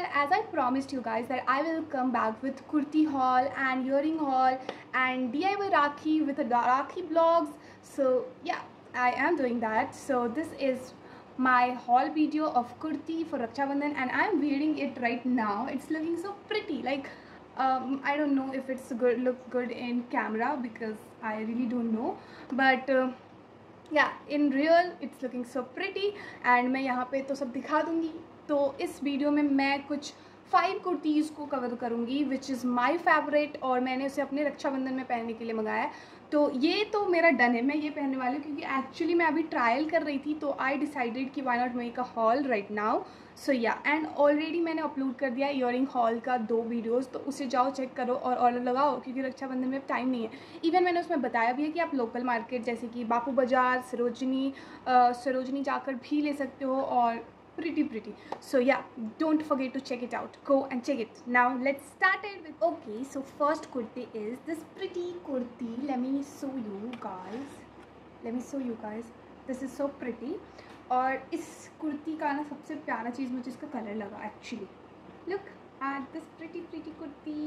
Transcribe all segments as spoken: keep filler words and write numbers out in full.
as I promised you guys that I will come back with kurti haul and earring haul and D I Y Rakhi with the Rakhi vlogs. So yeah, I am doing that. So this is my haul video of kurti for Raksha Bandhan and I'm wearing it right now. It's looking so pretty. Like um, I don't know if it's good, look good in camera because I really don't know, but uh, yeah in real it's looking so pretty and मैं यहाँ पे तो सब दिखा दूँगी. तो इस video में मैं कुछ फाइव कुर्तीज़ को कवर करूँगी विच इज़ माई फेवरेट और मैंने उसे अपने रक्षाबंधन में पहनने के लिए मंगाया है. तो ये तो मेरा डन है, मैं ये पहनने वाली हूँ क्योंकि एक्चुअली मैं अभी ट्रायल कर रही थी तो आई डिसाइडेड कि why not make a haul right now. So yeah and already मैंने अपलोड कर दिया इयरिंग हॉल का दो वीडियोस, तो उसे जाओ चेक करो और ऑर्डर लगाओ क्योंकि रक्षाबंधन में टाइम नहीं है. इवन मैंने उसमें बताया भी है कि आप लोकल मार्केट जैसे कि बापू बाज़ार, सरोजनी सरोजनी जाकर भी ले सकते हो और pretty pretty. So yeah, don't forget to check it out. Go and check it. Now let's start it with, okay, so first kurti is this pretty kurti. Let me show you guys. Let me show you guys. This is so pretty. और इस कुर्ती का ना सबसे प्यारा चीज़ मुझे इसका colour लगा actually. Look at this pretty pretty kurti.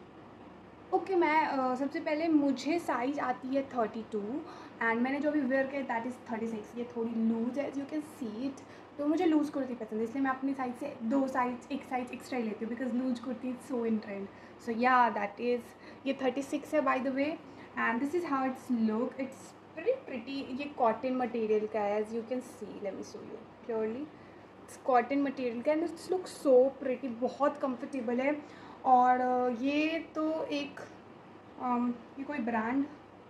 Okay okay, मैं uh, सबसे पहले मुझे साइज़ आती है थर्टी टू एंड मैंने जो अभी वेयर किया दैट इज़ थर्टी सिक्स. ये थोड़ी लूज है, यू कैन सी इट. तो मुझे लूज़ कुर्ती पसंद है इसलिए मैं अपनी साइज से दो साइज एक साइज एक्स्ट्रा ही लेती हूँ because loose kurti is so in trend. So yeah that is ये थर्टी सिक्स है by the way and this is how it's look. It's very pretty. ये कॉटन मटेरियल का है as you can see. Let me show you clearly. It's cotton material का and it's look so pretty. बहुत comfortable है और ये तो एक um, ये कोई ब्रांड,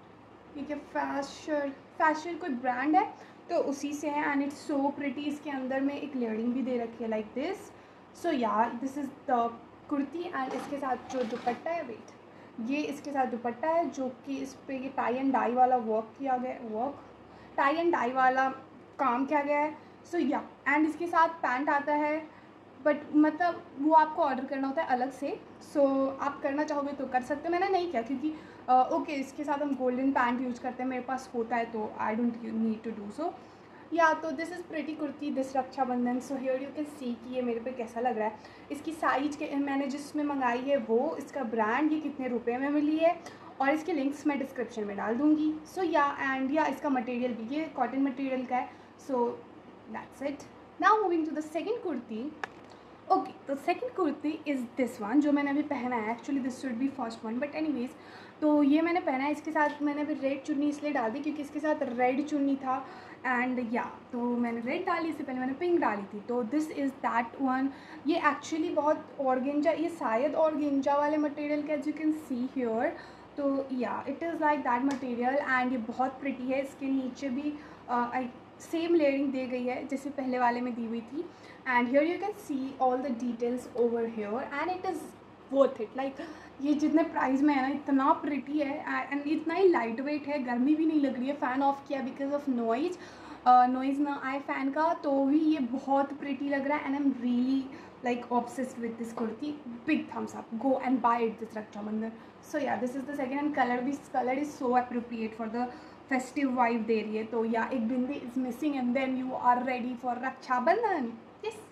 ये क्या फैशन फैशन कोई ब्रांड है तो उसी से है एंड इट्स सो प्रिटी. इसके अंदर में एक लेयरिंग भी दे रखी है like this. So yeah this is the kurti and इसके साथ जो दुपट्टा है, वेट, ये इसके साथ दुपट्टा है जो कि इस पर ये टाई एंड डाई वाला वर्क किया गया है. वर्क टाई एंड डाई वाला काम किया गया है. सो या एंड इसके साथ पैंट आता है बट मतलब वो आपको ऑर्डर करना होता है अलग से. सो so, आप करना चाहोगे तो कर सकते हो. मैंने नहीं किया क्योंकि ओके uh, okay, इसके साथ हम गोल्डन पैंट यूज़ करते हैं, मेरे पास होता है तो I don't need to do so. Yeah तो this is pretty kurti this Rakshabandhan. So here you can see कि ये मेरे पे कैसा लग रहा है. इसकी साइज के मैंने जिसमें मंगाई है वो, इसका ब्रांड, ये कितने रुपए में मिली है और इसके लिंक्स मैं डिस्क्रिप्शन में डाल दूँगी. सो या एंड या इसका मटेरियल भी ये कॉटन मटेरियल का है. So that's it. Now moving to the second kurti. Okay, तो second kurti is this one जो मैंने अभी पहना है. Actually this should be first one but anyways तो ये मैंने पहना है. इसके साथ मैंने अभी रेड चुन्नी इसलिए डाल दी क्योंकि इसके साथ रेड चुन्नी था एंड या तो मैंने रेड डाली, इससे पहले मैंने पिंक डाली थी. तो दिस इज़ दैट वन. ये एक्चुअली बहुत ऑर्गेंजा, ये शायद ऑर्गेंजा वाले मटेरियल का, as you can see here. तो yeah it is like that material and ये बहुत प्रिटी है. इसके नीचे भी आई uh, सेम लेयरिंग दी गई है जैसे पहले वाले में दी हुई थी and here you can see all the details over here and it is worth it. Like ये जितने प्राइस में है ना इतना प्रिटी है एंड इतना ही लाइट वेट है. गर्मी भी नहीं लग रही है. फ़ैन ऑफ किया बिकॉज ऑफ नॉइज नॉइज़ ना आए फ़ैन का तो भी ये बहुत प्रिटी लग रहा है and I am really like obsessed with this kurti. Big thumbs up. Go and buy it this Rakshabandhan. So yeah this is the second and colour भी colour is so appropriate for the festive vibe दे रही है. तो yeah एक bindi is missing and then you are ready for Rakshabandhan. Yes.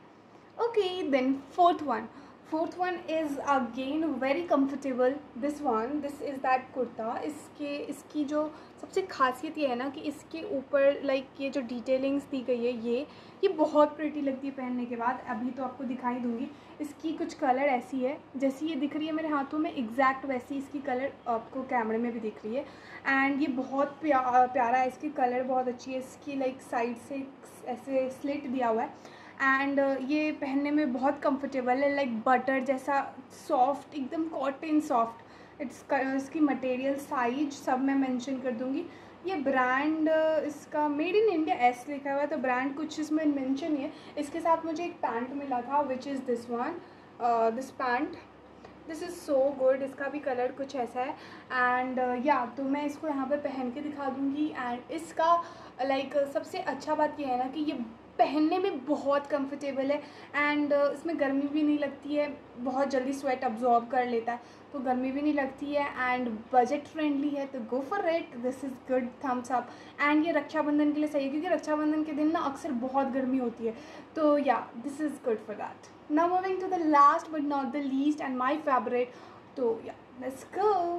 Okay, then fourth one. Fourth one is again very comfortable. This one this is that kurta. इसके इसकी जो सबसे खासियत ये है ना कि इसके ऊपर लाइक ये जो डिटेलिंग्स दी गई है ये ये बहुत प्रिटी लगती है पहनने के बाद. अभी तो आपको दिखाई दूँगी. इसकी कुछ कलर ऐसी है जैसी ये दिख रही है मेरे हाथों में, एग्जैक्ट वैसी इसकी कलर आपको कैमरे में भी दिख रही है एंड ये बहुत प्या, प्यारा है. इसकी कलर बहुत अच्छी है. इसकी लाइक साइड से ऐसे स्लिट दिया हुआ है एंड uh, ये पहनने में बहुत कंफर्टेबल है. लाइक बटर जैसा सॉफ्ट, एकदम कॉटन सॉफ्ट. इट्स इसकी मटेरियल साइज सब मैं मेंशन कर दूँगी. ये ब्रांड इसका मेड इन इंडिया एस लिखा हुआ है तो ब्रांड कुछ इसमें मेंशन नहीं है. इसके साथ मुझे एक पैंट मिला था which is this one. This pant this is so good. इसका भी कलर कुछ ऐसा है एंड या uh, yeah, तो मैं इसको यहाँ पे पहन के दिखा दूँगी. एंड इसका लाइक like, सबसे अच्छा बात यह है ना कि ये पहनने में बहुत कंफर्टेबल है एंड uh, इसमें गर्मी भी नहीं लगती है, बहुत जल्दी स्वेट अब्जॉर्ब कर लेता है तो गर्मी भी नहीं लगती है एंड बजट फ्रेंडली है, तो go for it, this is good, thumbs up. And ये रक्षाबंधन के लिए सही है क्योंकि रक्षाबंधन के दिन ना अक्सर बहुत गर्मी होती है, तो yeah this is good for that. Now moving to the last but not the least and my favourite, तो yeah let's go.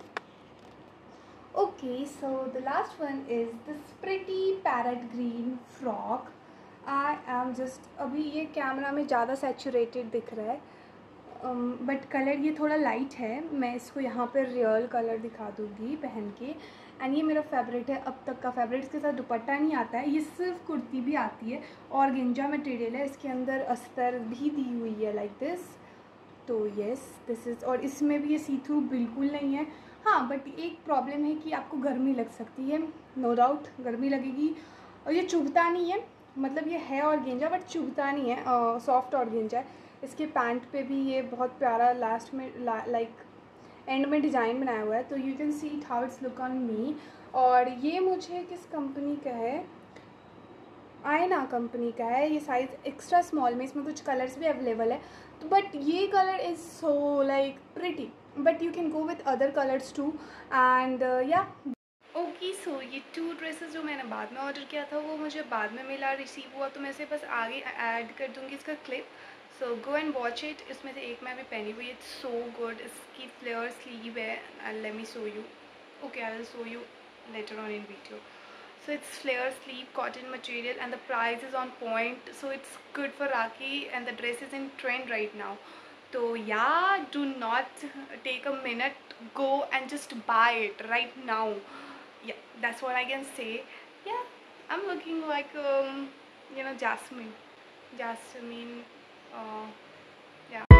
Okay, so the last one is this pretty parrot green frock. I am just अभी ये camera में ज़्यादा saturated दिख रहा है but um, colour ये थोड़ा लाइट है, मैं इसको यहाँ पर रियल कलर दिखा दूँगी पहन के। एंड ये मेरा फेवरेट है, अब तक का फेवरेट। इसके साथ दुपट्टा नहीं आता है, ये सिर्फ कुर्ती भी आती है और गेंजा मटेरियल है, इसके अंदर अस्तर भी दी हुई है लाइक दिस, तो येस दिस इज़। और इसमें भी ये सी थ्रू बिल्कुल नहीं है, हाँ बट एक प्रॉब्लम है कि आपको गर्मी लग सकती है, नो डाउट गर्मी लगेगी। और ये चुभता नहीं है, मतलब ये है और गेंजा बट चुभता नहीं है, सॉफ्ट और गेंजा है। इसके पैंट पे भी ये बहुत प्यारा लास्ट में लाइक एंड में डिज़ाइन बनाया हुआ है, तो you can see it how it's look on me. और ये मुझे किस कंपनी का है, आयना कंपनी का है, ये साइज़ एक्स्ट्रा स्मॉल में, इसमें कुछ कलर्स भी अवेलेबल है, तो बट ये colour is so like pretty, but you can go with other colours too and yeah okay. So ये टू ड्रेसेस जो मैंने बाद में ऑर्डर किया था वो मुझे बाद में मिला, रिसीव हुआ, तो मैं इसे बस आगे ऐड कर दूँगी इसका clip, so go and watch it. इसमें से एक मैं भी पहनी हुई है, इट्स सो गुड, इसकी फ्लेयर स्लीव है and let me show you, okay I will show you later on in video. So it's flare sleeve cotton material and the price is on point, so it's good for Rakhi and the dress is in trend right now. So yeah, do not take a minute, go and just buy it right now. Yeah, that's what I can say. Yeah, I'm looking like um you know Jasmine Jasmine uh yeah.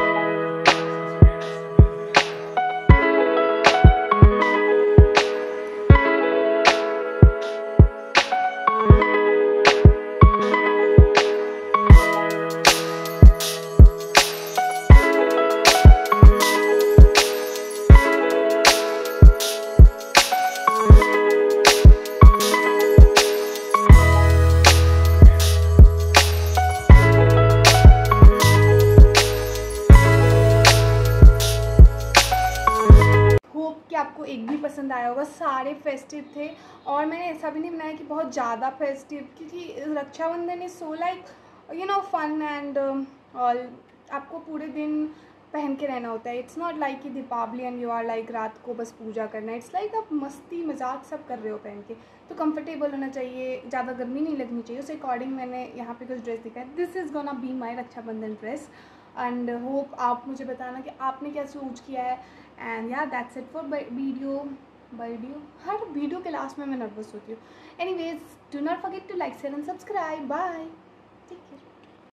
कि आपको एक भी पसंद आया होगा, सारे festive थे और मैंने ऐसा भी नहीं बनाया कि बहुत ज़्यादा फेस्टिव, क्योंकि Rakshabandhan is so like you know fun and all, आपको पूरे दिन पहन के रहना होता है। इट्स नॉट लाइक कि Deepavali and you are like रात को बस पूजा करना, इट्स लाइक आप मस्ती मजाक सब कर रहे हो पहन के, तो कंफर्टेबल होना चाहिए, ज़्यादा गर्मी नहीं लगनी चाहिए, उस अकॉर्डिंग मैंने यहाँ पे कुछ ड्रेस दिखा है। This is gonna be my Rakshabandhan dress and hope आप मुझे बताना कि आपने क्या चूज किया है। And yeah that's it for video video हर वीडियो के लास्ट में मैं नर्वस होती हूँ। Anyways do not forget to like share and subscribe, bye, take care.